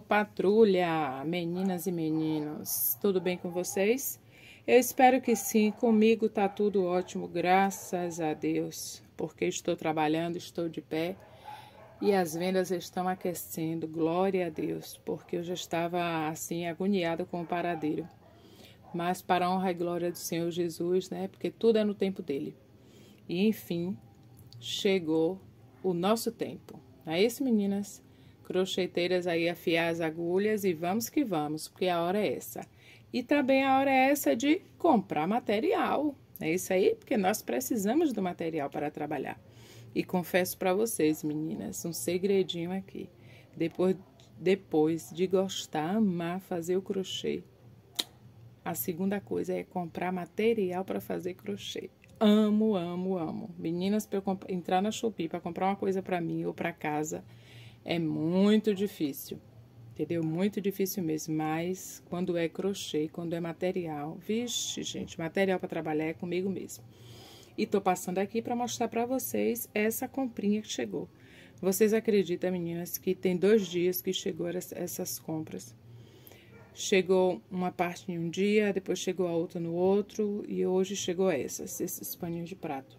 patrulha, meninas e meninos, tudo bem com vocês? Eu espero que sim, comigo tá tudo ótimo, graças a Deus, porque estou trabalhando, estou de pé e as vendas estão aquecendo, glória a Deus, porque eu já estava assim agoniada com o paradeiro, mas para a honra e glória do Senhor Jesus, né, porque tudo é no tempo dele. E enfim, chegou o nosso tempo, não é isso, meninas? Crocheteiras aí, afiar as agulhas e vamos que vamos, porque a hora é essa. E também a hora é essa de comprar material. É isso aí, porque nós precisamos do material para trabalhar. E confesso para vocês, meninas, um segredinho aqui. Depois de gostar, amar fazer o crochê, a segunda coisa é comprar material para fazer crochê. Amo, amo, amo. Meninas, para eu entrar na Shopee para comprar uma coisa para mim ou para casa, é muito difícil, entendeu? Muito difícil mesmo, mas quando é crochê, quando é material, vixe, gente, material para trabalhar é comigo mesmo. E tô passando aqui para mostrar para vocês essa comprinha que chegou. Vocês acreditam, meninas, que tem 2 dias que chegou essas compras? Chegou uma parte em um dia, depois chegou a outra no outro, e hoje chegou esses paninhos de prato.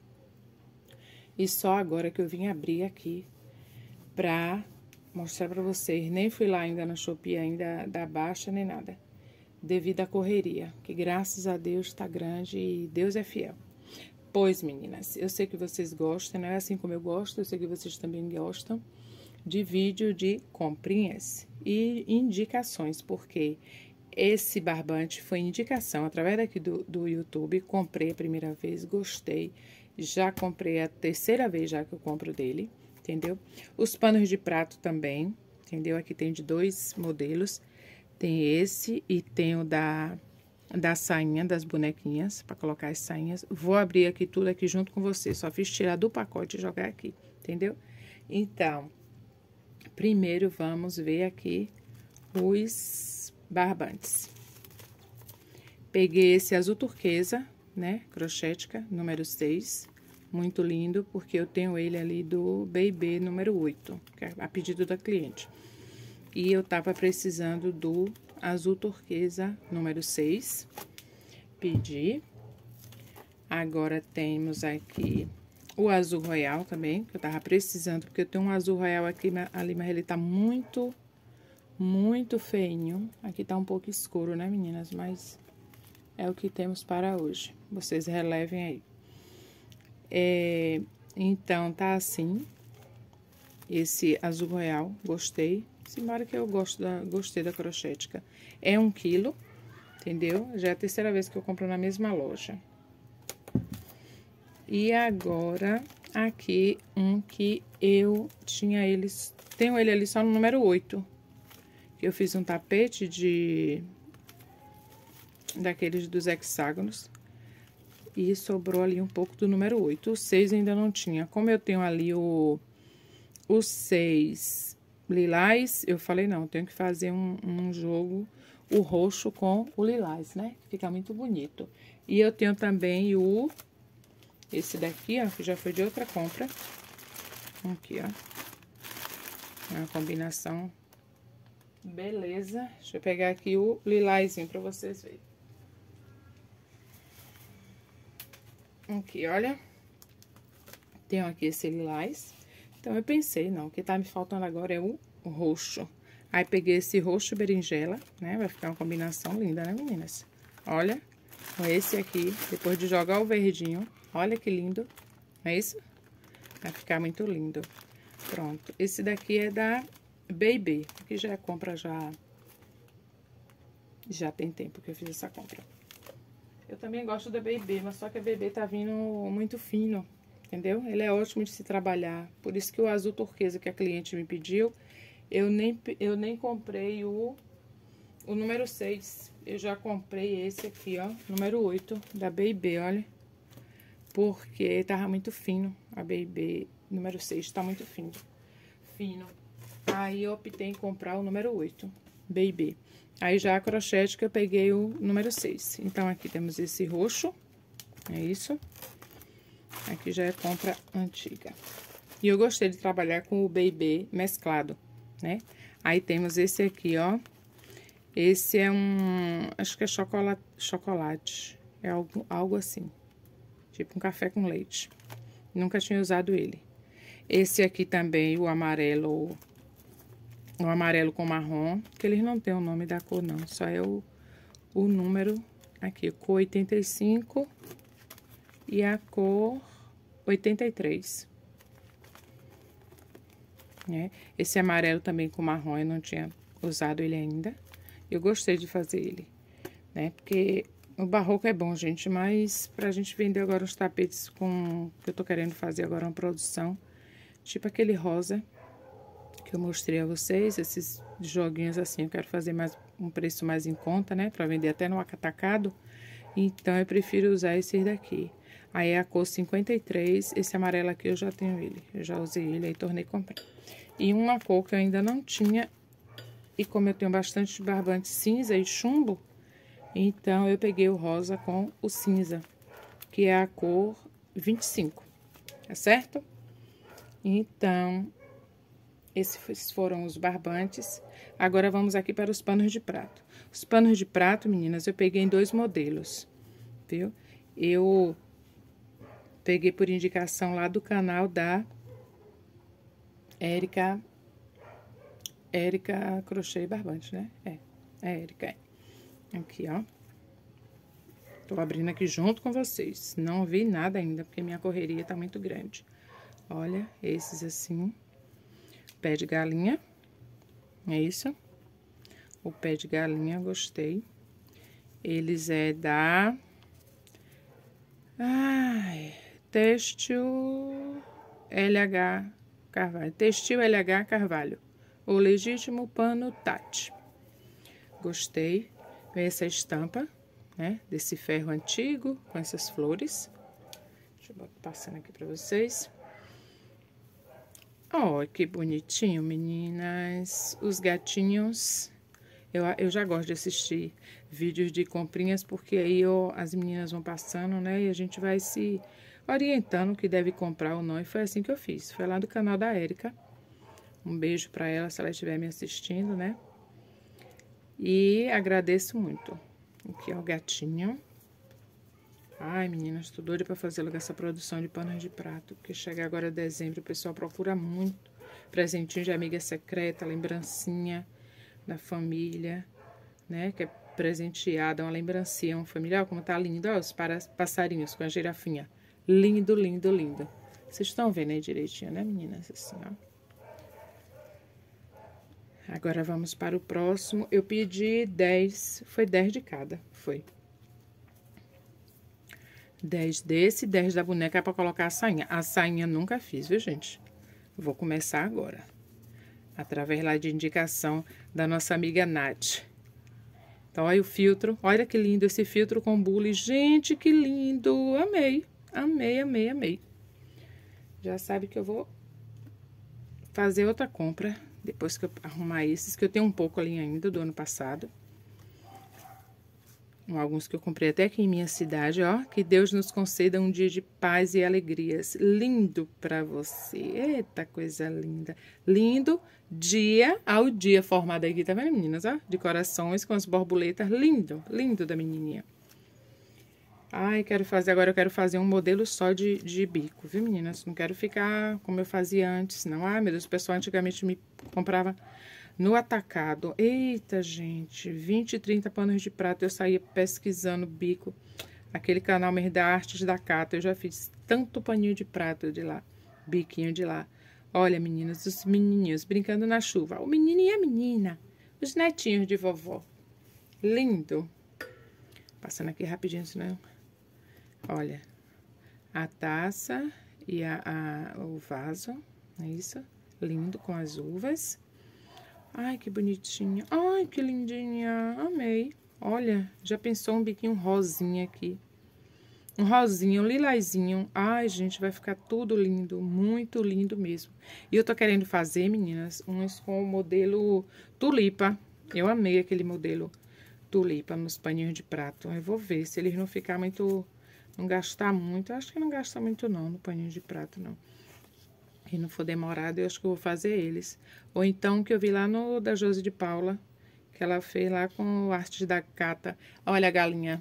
E só agora que eu vim abrir aqui pra mostrar pra vocês. Nem fui lá ainda na Shopee, ainda da baixa, nem nada. Devido à correria, que graças a Deus tá grande e Deus é fiel. Pois, meninas, eu sei que vocês gostam, né? Assim como eu gosto, eu sei que vocês também gostam de vídeo de comprinhas e indicações, porque esse barbante foi indicação através daqui do YouTube. Comprei a primeira vez, gostei. Já comprei a terceira vez já que eu compro dele. Entendeu? Os panos de prato também, entendeu? Aqui tem de 2 modelos. Tem esse e tem o da sainha, das bonequinhas, para colocar as sainhas. Vou abrir aqui tudo aqui junto com você. Só fiz tirar do pacote e jogar aqui, entendeu? Então, primeiro vamos ver aqui os barbantes. Peguei esse azul turquesa, né? Crochética, número 6. Muito lindo, porque eu tenho ele ali do Baby número 8, que é a pedido da cliente. E eu tava precisando do azul turquesa número 6. Pedi. Agora temos aqui o azul royal também, que eu tava precisando, porque eu tenho um azul royal aqui ali, mas ele tá muito feinho. Aqui tá um pouco escuro, né, meninas? Mas é o que temos para hoje. Vocês relevem aí. Então, tá assim, esse azul royal, gostei. Simbora que eu gostei da crochética. É 1 quilo, entendeu? Já é a terceira vez que eu compro na mesma loja. E agora, aqui, um que eu tinha tenho ele ali só no número 8. Que eu fiz um tapete daqueles dos hexágonos. E sobrou ali um pouco do número 8. O 6 ainda não tinha. Como eu tenho ali o 6 lilás, eu falei, não, tenho que fazer um jogo, o roxo com o lilás, né? Fica muito bonito. E eu tenho também esse daqui, ó, que já foi de outra compra. Aqui, ó. É uma combinação. Beleza. Deixa eu pegar aqui o lilásinho pra vocês verem. Aqui, olha. Tenho aqui esse lilás. Então, eu pensei, não, o que tá me faltando agora é o roxo. Aí, peguei esse roxo berinjela, né? Vai ficar uma combinação linda, né, meninas? Olha, com esse aqui, depois de jogar o verdinho. Olha que lindo, não é isso? Vai ficar muito lindo. Pronto, esse daqui é da Baby, que já é compra, já tem tempo que eu fiz essa compra. Eu também gosto da Baby, mas só que a Baby tá vindo muito fino, entendeu? Ele é ótimo de se trabalhar. Por isso que o azul turquesa que a cliente me pediu, eu nem comprei o número 6. Eu já comprei esse aqui, ó, número 8 da Baby, olha. Porque tava muito fino. A Baby número 6 tá muito fino. Aí eu optei em comprar o número 8, Baby. Aí já a crochética eu peguei o número 6. Então, aqui temos esse roxo. É isso. Aqui já é compra antiga. E eu gostei de trabalhar com o Baby mesclado, né? Aí temos esse aqui, ó. Esse é acho que é chocolate. É algo assim. Tipo um café com leite. Nunca tinha usado ele. Esse aqui também, o amarelo com marrom. Que eles não tem o nome da cor, não. Só é o número aqui. Cor 85 e a cor 83. Né? Esse amarelo também com marrom, eu não tinha usado ele ainda. Eu gostei de fazer ele, né? Porque o barroco é bom, gente, mas pra gente vender agora os tapetes que eu tô querendo fazer agora uma produção, tipo aquele rosa que eu mostrei a vocês, esses joguinhos assim, eu quero fazer um preço mais em conta, né? Pra vender até no atacado. Então, eu prefiro usar esse daqui. Aí, é a cor 53, esse amarelo aqui eu já tenho ele. Eu já usei ele, aí tornei comprar. E uma cor que eu ainda não tinha, e como eu tenho bastante barbante cinza e chumbo, então eu peguei o rosa com o cinza, que é a cor 25, tá certo? Então, esses foram os barbantes. Agora, vamos aqui para os panos de prato. Os panos de prato, meninas, eu peguei em 2 modelos, viu? Eu peguei por indicação lá do canal da Érica Crochê e Barbante, né? É Érica. Aqui, ó. Tô abrindo aqui junto com vocês. Não vi nada ainda, porque minha correria tá muito grande. Olha, esses assim. Pé de galinha. É isso. O pé de galinha, gostei. Eles é da... Têxtil LH Carvalho. Têxtil LH Carvalho. O legítimo pano Tati. Gostei. Vem essa estampa, né? Desse ferro antigo, com essas flores. Deixa eu passando aqui pra vocês. Ó, que bonitinho, meninas. Os gatinhos. Eu já gosto de assistir vídeos de comprinhas, porque aí as meninas vão passando, né? E a gente vai se orientando o que deve comprar ou não. E foi assim que eu fiz. Foi lá do canal da Érica. Um beijo pra ela, se ela estiver me assistindo, né? E agradeço muito. Aqui é o gatinho. Ai, meninas, tô doida pra fazer logo essa produção de panos de prato. Porque chega agora dezembro, o pessoal procura muito. Presentinho de amiga secreta, lembrancinha da família, né? Que é presenteada, uma lembrancinha, um familiar. Como tá lindo, ó, os passarinhos com a girafinha. Lindo, lindo, lindo. Vocês estão vendo aí direitinho, né, meninas? Assim, ó. Agora, vamos para o próximo. Eu pedi 10, foi 10 de cada, foi. 10 desse, 10 da boneca para colocar a sainha. A sainha nunca fiz, viu, gente? Vou começar agora. Através lá de indicação da nossa amiga Nath. Então, olha o filtro. Olha que lindo esse filtro com bule. Gente, que lindo! Amei, amei, amei, amei. Já sabe que eu vou fazer outra compra depois que eu arrumar esses, que eu tenho um pouco ali ainda do ano passado. Alguns que eu comprei até aqui em minha cidade, ó. Que Deus nos conceda um dia de paz e alegrias. Lindo pra você. Eita, coisa linda. Lindo dia ao dia formado aqui, tá vendo, meninas? Ó, de corações com as borboletas. Lindo, lindo da menininha. Ai, agora eu quero fazer um modelo só de bico, viu, meninas? Não quero ficar como eu fazia antes, não. Ai, meu Deus, o pessoal antigamente me comprava no atacado. Eita, gente, 20, 30 panos de prato. Eu saía pesquisando bico. Aquele canal mesmo da Artes da Cata. Eu já fiz tanto paninho de prato de lá, biquinho de lá. Olha, meninas, os menininhos brincando na chuva. O menino e a menina. Os netinhos de vovó. Lindo. Passando aqui rapidinho, senão... Olha, a taça e o vaso, é isso? Lindo, com as uvas. Ai, que bonitinha. Ai, que lindinha. Amei. Olha, já pensou um biquinho rosinha aqui. Um rosinha, um lilazinho. Ai, gente, vai ficar tudo lindo. Muito lindo mesmo. E eu tô querendo fazer, meninas, uns com o modelo tulipa. Eu amei aquele modelo tulipa nos paninhos de prato. Eu vou ver se eles não ficar muito... Não gastar muito. Eu acho que não gasta muito, não, no paninho de prato, não. e não for demorado, eu acho que eu vou fazer eles. Ou então, o que eu vi lá no da Josi de Paula, que ela fez lá com o Arte da Cata. Olha a galinha.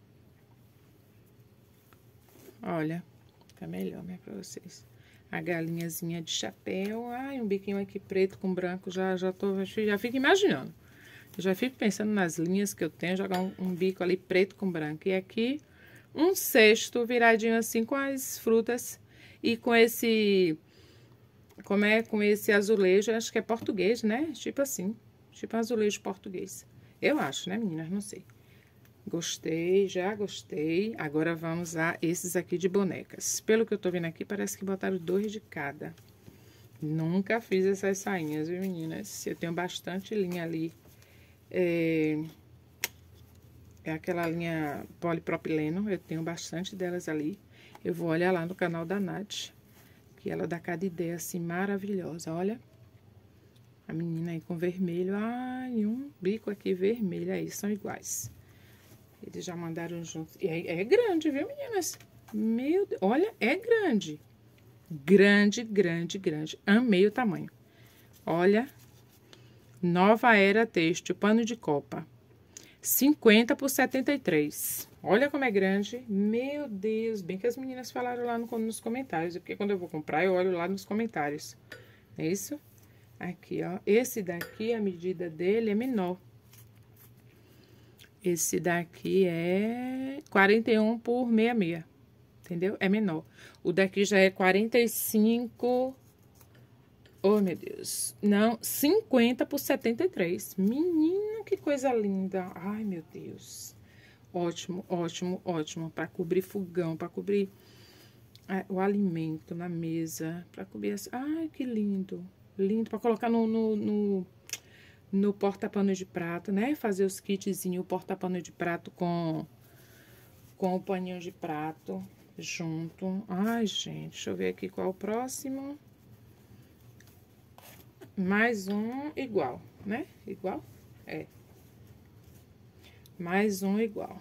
Olha, tá melhor, né, pra vocês. A galinhazinha de chapéu. Ai, um biquinho aqui preto com branco. Já fico imaginando. Já fico pensando nas linhas que eu tenho. Jogar um bico ali preto com branco. E aqui, um cesto viradinho assim com as frutas. E com esse... Como é? Com esse azulejo. Acho que é português, né? Tipo assim. Tipo um azulejo português. Eu acho, né, meninas? Não sei. Gostei, já gostei. Agora vamos a esses aqui de bonecas. Pelo que eu tô vendo aqui, parece que botaram 2 de cada. Nunca fiz essas sainhas, viu, meninas? Eu tenho bastante linha ali. É aquela linha polipropileno. Eu tenho bastante delas ali. Eu vou olhar lá no canal da Nath, que ela dá cada ideia assim maravilhosa. Olha. A menina aí com vermelho. Ai, um bico aqui vermelho aí. São iguais. Eles já mandaram juntos. E é grande, viu, meninas? Meu Deus. Olha, é grande. Grande, grande, grande. Amei o tamanho. Olha. Nova Era Têxtil, pano de copa. 50 por 73. Olha como é grande. Meu Deus. Bem que as meninas falaram lá nos comentários. Porque quando eu vou comprar, eu olho lá nos comentários. É isso? Aqui, ó. Esse daqui, a medida dele é menor. Esse daqui é 41 por 66, entendeu? É menor. O daqui já é 45, oh, meu Deus, não, 50 por 73. Menina, que coisa linda. Ai, meu Deus. Ótimo, ótimo, ótimo. Para cobrir fogão, para cobrir o alimento na mesa, para cobrir assim. Ai, que lindo. Lindo, para colocar no porta-pano de prato, né? Fazer os kitzinhos, o porta-pano de prato com o paninho de prato junto. Ai, gente, deixa eu ver aqui qual é o próximo. Mais um igual, né? Igual? É. Mais um igual.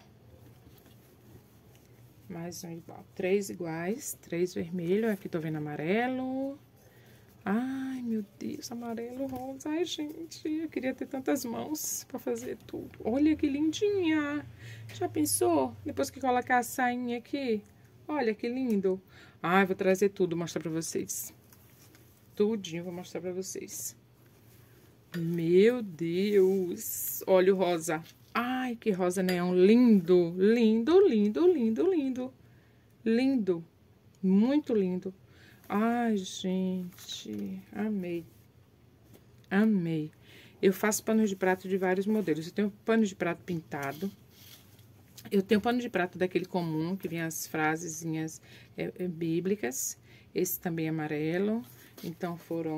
Mais um igual. 3 iguais, 3 vermelho. Aqui tô vendo amarelo. Ai, meu Deus, amarelo, rosa. Ai, gente, eu queria ter tantas mãos pra fazer tudo. Olha que lindinha. Já pensou? Depois que colocar a sainha aqui. Olha que lindo. Ai, vou trazer tudo, mostrar pra vocês. Tudinho, vou mostrar pra vocês. Meu Deus. Olha o rosa. Ai, que rosa neon lindo. Lindo, lindo, lindo, lindo. Lindo. Muito lindo. Ai, gente, amei. Amei. Eu faço pano de prato de vários modelos. Eu tenho pano de prato pintado. Eu tenho pano de prato daquele comum, que vem as frasezinhas bíblicas. Esse também é amarelo. Então, foram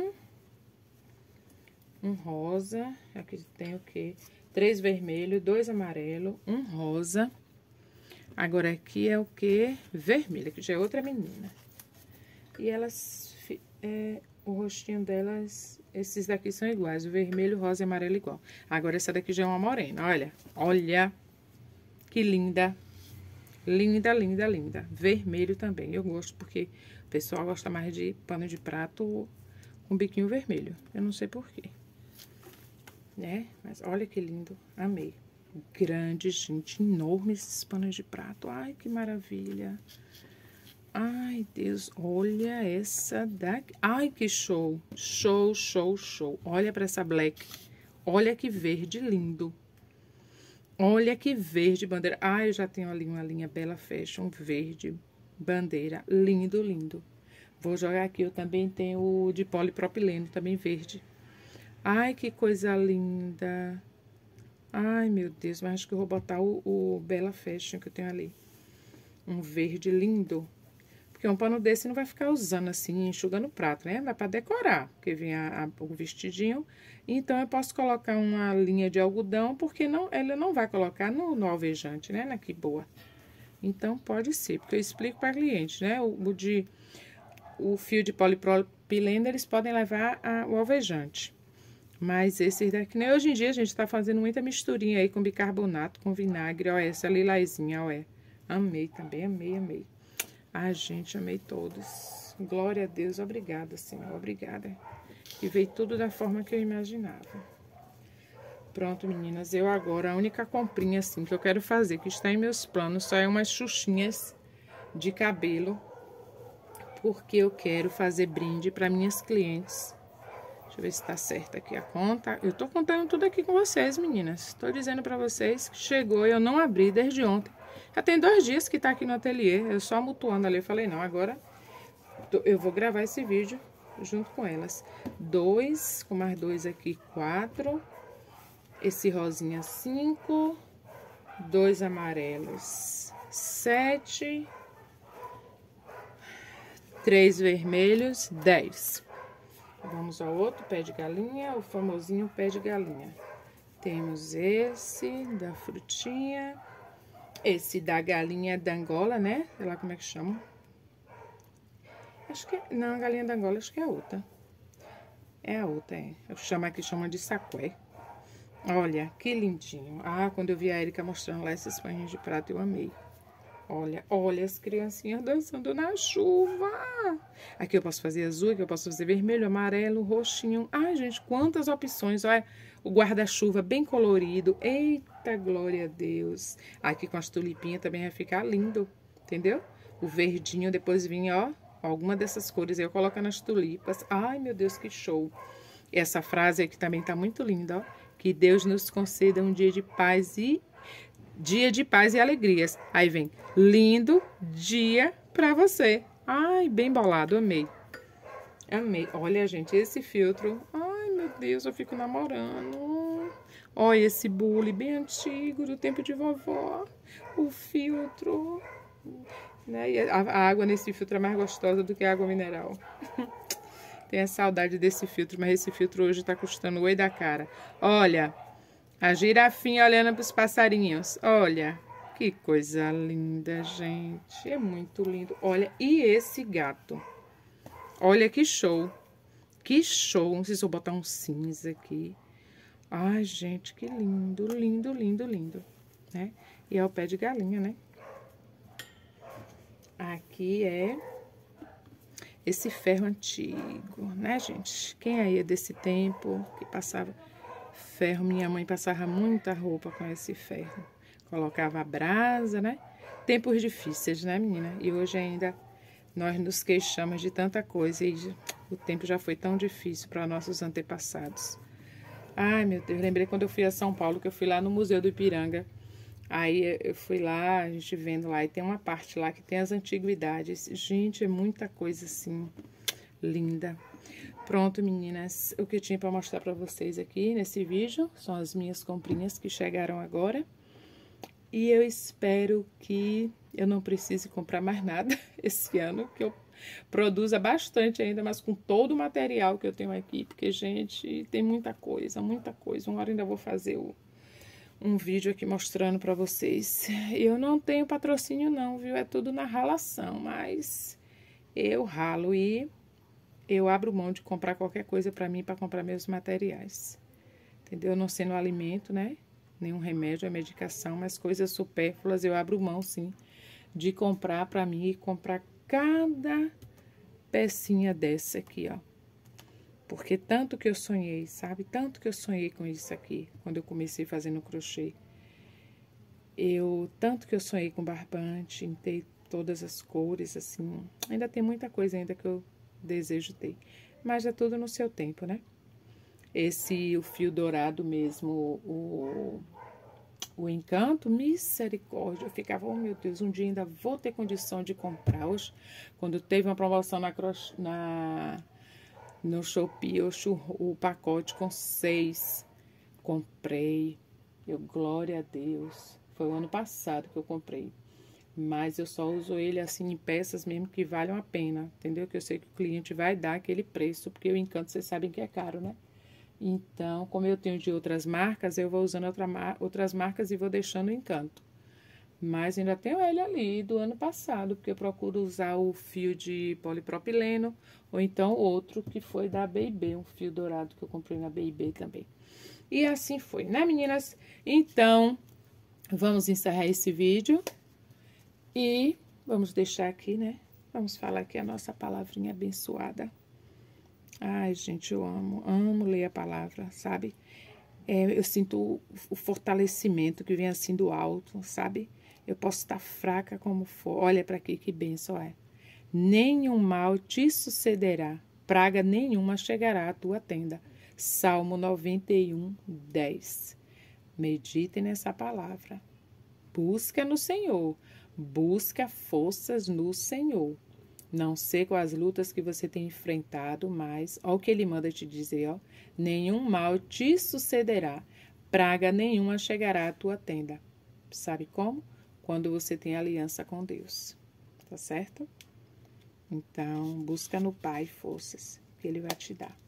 um rosa. Aqui tem o quê? 3 vermelho, 2 amarelo, 1 rosa. Agora, aqui é o quê? Vermelho, que já é outra menina. E elas, o rostinho delas, esses daqui são iguais, o vermelho, rosa e amarelo igual. Agora, essa daqui já é uma morena, olha. Olha, que linda. Linda, linda, linda. Vermelho também, eu gosto, porque o pessoal gosta mais de pano de prato com biquinho vermelho. Eu não sei porquê, né? Mas olha que lindo, amei. Grande, gente, enorme esses panos de prato. Ai, que maravilha. Ai, Deus, olha essa daqui. Ai, que show. Show, show, show. Olha pra essa black. Olha que verde lindo. Olha que verde bandeira. Ai, eu já tenho ali uma linha Bella Fashion verde bandeira. Lindo, lindo. Vou jogar aqui. Eu também tenho o de polipropileno, também verde. Ai, que coisa linda. Ai, meu Deus, mas acho que eu vou botar o Bella Fashion que eu tenho ali. Um verde lindo. Porque um pano desse não vai ficar usando assim, enxugando o prato, né? Vai pra decorar, porque vem o vestidinho. Então, eu posso colocar uma linha de algodão, porque ela não vai colocar no alvejante, né? Na que boa. Então, pode ser, porque eu explico para cliente, né? O fio de polipropileno, eles podem levar o alvejante. Mas esses daqui, né? Hoje em dia, a gente tá fazendo muita misturinha aí com bicarbonato, com vinagre. Ó, essa lilazinha, ó, Amei também, amei, amei. Ai, gente, amei todos. Glória a Deus, obrigada, Senhor, obrigada. E veio tudo da forma que eu imaginava. Pronto, meninas, eu agora, a única comprinha, assim, que eu quero fazer, que está em meus planos, só é umas xuxinhas de cabelo, porque eu quero fazer brinde para minhas clientes. Deixa eu ver se tá certo aqui a conta. Eu tô contando tudo aqui com vocês, meninas. Tô dizendo pra vocês que chegou, eu não abri desde ontem. Já tem 2 dias que tá aqui no ateliê, eu só mutuando ali. Eu falei, não, agora eu vou gravar esse vídeo junto com elas. 2, com mais 2 aqui, 4. Esse rosinha, 5. 2 amarelos, 7. 3 vermelhos, 10. Vamos ao outro pé de galinha, o famosinho pé de galinha. Temos esse da frutinha, esse da galinha da Angola, né? Sei lá como é que chama. Acho que não, a galinha da Angola, acho que é a outra. É a outra, é. Eu chamo aqui, chama de saqué. Olha, que lindinho. Ah, quando eu vi a Erika mostrando lá esses paninhos de prata, eu amei. Olha, olha as criancinhas dançando na chuva. Aqui eu posso fazer azul, aqui eu posso fazer vermelho, amarelo, roxinho. Ai, gente, quantas opções. Olha, o guarda-chuva bem colorido. Eita, glória a Deus. Aqui com as tulipinhas também vai ficar lindo, entendeu? O verdinho depois vinha, ó, alguma dessas cores aí eu coloco nas tulipas. Ai, meu Deus, que show. Essa frase aqui também tá muito linda, ó. Que Deus nos conceda um dia de paz e alegrias. Aí vem, lindo dia pra você. Ai, bem bolado, amei. Amei. Olha, gente, esse filtro. Ai, meu Deus, eu fico namorando. Olha esse bule bem antigo, do tempo de vovó. O filtro. Né? E a água nesse filtro é mais gostosa do que a água mineral. Tenho saudade desse filtro, mas esse filtro hoje tá custando o oi da cara. Olha... A girafinha olhando para os passarinhos. Olha, que coisa linda, gente. É muito lindo. Olha, e esse gato? Olha que show. Que show. Não sei se eu botar um cinza aqui. Ai, gente, que lindo, lindo, lindo, lindo. Né? E é o pé de galinha, né? Aqui é esse ferro antigo, né, gente? Quem aí é desse tempo que passava... ferro, minha mãe passava muita roupa com esse ferro. Colocava a brasa, né? Tempos difíceis, né, menina? E hoje ainda nós nos queixamos de tanta coisa e o tempo já foi tão difícil para nossos antepassados. Ai, meu Deus, lembrei quando eu fui a São Paulo, que eu fui lá no Museu do Ipiranga. Aí eu fui lá, a gente vendo lá, e tem uma parte lá que tem as antiguidades. Gente, é muita coisa assim, linda. Pronto, meninas, o que eu tinha para mostrar para vocês aqui nesse vídeo são as minhas comprinhas que chegaram agora. E eu espero que eu não precise comprar mais nada esse ano, que eu produza bastante ainda, mas com todo o material que eu tenho aqui, porque, gente, tem muita coisa, muita coisa. Uma hora ainda vou fazer um vídeo aqui mostrando para vocês. Eu não tenho patrocínio não, viu? É tudo na ralação, mas eu ralo e... eu abro mão de comprar qualquer coisa para mim, para comprar meus materiais. Entendeu? Não sendo alimento, né? Nenhum remédio, é medicação, mas coisas supérfluas eu abro mão, sim, de comprar para mim e comprar cada pecinha dessa aqui, ó. Porque tanto que eu sonhei, sabe? Tanto que eu sonhei com isso aqui, quando eu comecei fazendo crochê. Tanto que eu sonhei com barbante, em ter todas as cores, assim. Ainda tem muita coisa ainda que eu desejo ter, mas é tudo no seu tempo, né? O fio dourado mesmo, o encanto, misericórdia, eu ficava, oh meu Deus, um dia ainda vou ter condição de comprar. Hoje, quando teve uma promoção no Shopee, o pacote com 6, comprei, glória a Deus, foi o ano passado que eu comprei. Mas eu só uso ele assim em peças mesmo que valham a pena, entendeu? Que eu sei que o cliente vai dar aquele preço, porque o encanto vocês sabem que é caro, né? Então, como eu tenho de outras marcas, eu vou usando outras marcas e vou deixando o encanto. Mas ainda tenho ele ali do ano passado, porque eu procuro usar o fio de polipropileno, ou então outro que foi da B&B, um fio dourado que eu comprei na B&B também. E assim foi, né, meninas? Então, vamos encerrar esse vídeo. E vamos deixar aqui, né? Vamos falar aqui a nossa palavrinha abençoada. Ai, gente, eu amo ler a palavra, sabe? Eu sinto o fortalecimento que vem assim do alto, sabe? Eu posso estar fraca como for. Olha para aqui, que bênção é. Nenhum mal te sucederá, praga nenhuma chegará à tua tenda. Salmo 91, 10. Meditem nessa palavra. Busca no Senhor. Busca forças no Senhor. Não sei quais lutas que você tem enfrentado, mas olha o que ele manda te dizer, ó. Nenhum mal te sucederá, praga nenhuma chegará à tua tenda. Sabe como? Quando você tem aliança com Deus. Tá certo? Então, busca no Pai forças, que Ele vai te dar.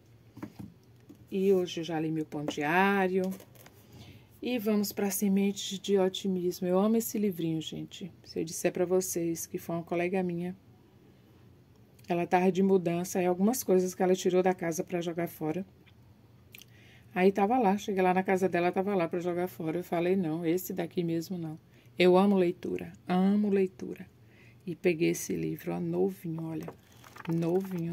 E hoje eu já li meu pão diário. E vamos para sementes de otimismo. Eu amo esse livrinho, gente. Se eu disser para vocês que foi uma colega minha, ela estava de mudança e algumas coisas que ela tirou da casa para jogar fora. Aí tava lá, cheguei lá na casa dela, tava lá para jogar fora. Eu falei, não, esse daqui mesmo não. Eu amo leitura, amo leitura. E peguei esse livro, ó, novinho, olha. Novinho.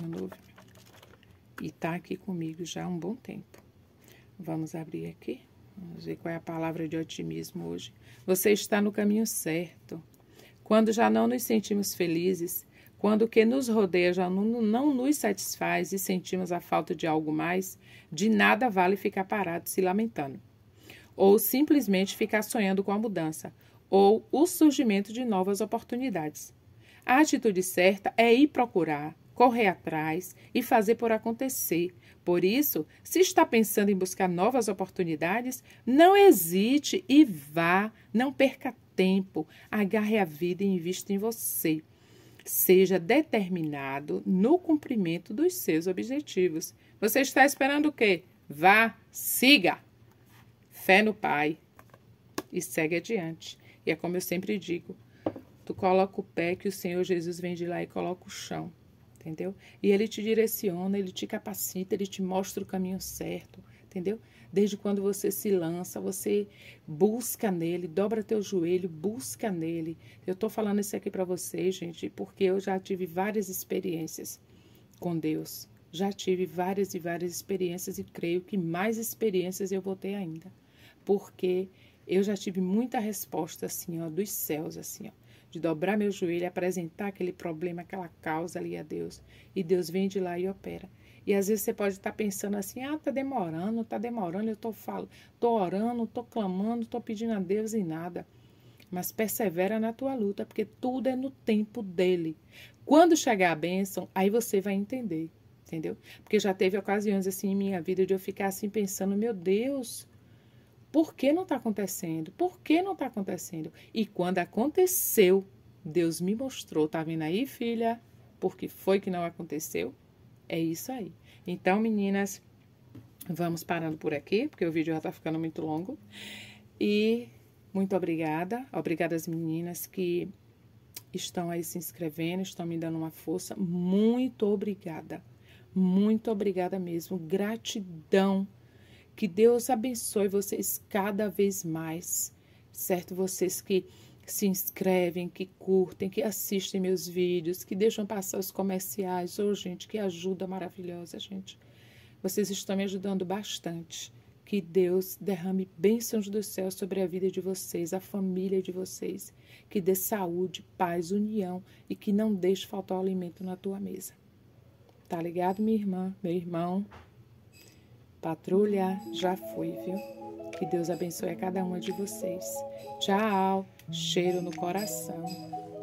E tá aqui comigo já há um bom tempo. Vamos abrir aqui. Vamos ver qual é a palavra de otimismo hoje. Você está no caminho certo. Quando já não nos sentimos felizes, quando o que nos rodeia já não nos satisfaz e sentimos a falta de algo mais, de nada vale ficar parado se lamentando. Ou simplesmente ficar sonhando com a mudança, ou o surgimento de novas oportunidades. A atitude certa é ir procurar, correr atrás e fazer por acontecer. Por isso, se está pensando em buscar novas oportunidades, não hesite e vá, não perca tempo, agarre a vida e invista em você. Seja determinado no cumprimento dos seus objetivos. Você está esperando o quê? Vá, siga. Fé no Pai e segue adiante. E é como eu sempre digo, tu coloca o pé que o Senhor Jesus vem de lá e coloca o chão, entendeu? E Ele te direciona, Ele te capacita, Ele te mostra o caminho certo, entendeu? Desde quando você se lança, você busca nele, dobra teu joelho, busca nele. Eu tô falando isso aqui para vocês, gente, porque eu já tive várias experiências com Deus. Já tive várias e várias experiências e creio que mais experiências eu vou ter ainda. Porque eu já tive muita resposta, assim, ó, dos céus, assim, ó, de dobrar meu joelho, apresentar aquele problema, aquela causa ali a Deus. E Deus vem de lá e opera. E às vezes você pode estar pensando assim, tá demorando, eu tô orando, tô clamando, tô pedindo a Deus e nada. Mas persevera na tua luta, porque tudo é no tempo dele. Quando chegar a bênção, aí você vai entender, entendeu? Porque já teve ocasiões assim em minha vida de eu ficar assim pensando, meu Deus, por que não está acontecendo? Por que não está acontecendo? E quando aconteceu, Deus me mostrou, tá vendo aí, filha? Por que foi que não aconteceu? É isso aí. Então, meninas, vamos parando por aqui, porque o vídeo já tá ficando muito longo. E muito obrigada. Obrigada às meninas que estão aí se inscrevendo, estão me dando uma força. Muito obrigada. Muito obrigada mesmo. Gratidão. Que Deus abençoe vocês cada vez mais, certo? Vocês que se inscrevem, que curtem, que assistem meus vídeos, que deixam passar os comerciais. Gente, que ajuda maravilhosa, gente. Vocês estão me ajudando bastante. Que Deus derrame bênçãos do céu sobre a vida de vocês, a família de vocês. Que dê saúde, paz, união e que não deixe faltar o alimento na tua mesa. Tá ligado, minha irmã, meu irmão? Patrulha, já foi, viu? Que Deus abençoe a cada uma de vocês. Tchau, cheiro no coração.